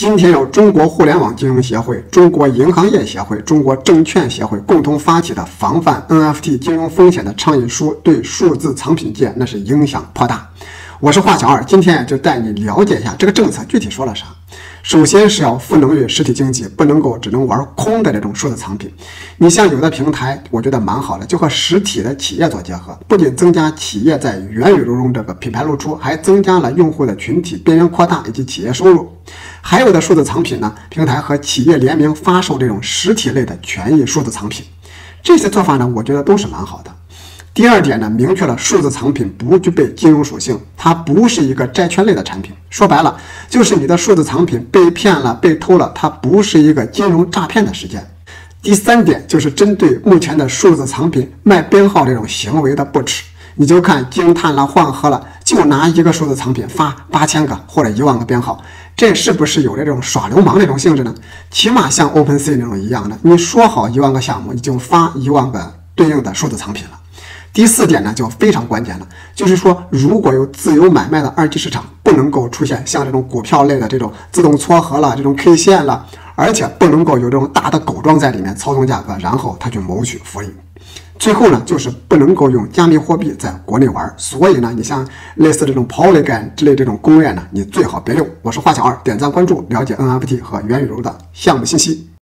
今天由中国互联网金融协会、中国银行业协会、中国证券协会共同发起的防范 NFT 金融风险的倡议书，对数字藏品界那是影响颇大。我是华小二，今天就带你了解一下这个政策具体说了啥。首先是要赋能于实体经济，不能够只能玩空的这种数字藏品。你像有的平台，我觉得蛮好的，就和实体的企业做结合，不仅增加企业在元宇宙中这个品牌露出，还增加了用户的群体边缘扩大以及企业收入。还有的数字藏品呢，平台和企业联名发售这种实体类的权益数字藏品，这些做法呢，我觉得都是蛮好的。第二点呢，明确了数字藏品不具备金融属性，它不是一个债券类的产品。说白了，就是你的数字藏品被骗了、被偷了，它不是一个金融诈骗的事件。第三点就是针对目前的数字藏品卖编号这种行为的不耻。你就看惊叹了、幻喝了，就拿一个数字藏品发8000个或者1万个编号，这是不是有这种耍流氓这种性质呢？起码像 OpenSea 那种一样的，你说好1万个项目，你就发1万个对应的数字藏品了。第四点呢，就非常关键了，就是说，如果有自由买卖的二级市场，不能够出现像这种股票类的这种自动撮合了、这种 K 线了，而且不能够有这种大的狗庄在里面操纵价格，然后他去谋取福利。最后呢，就是不能够用加密货币在国内玩，所以呢，你像类似这种 Polygon 之类这种公链呢，你最好别用。我是华小二，点赞关注，了解 NFT 和元宇宙的项目信息。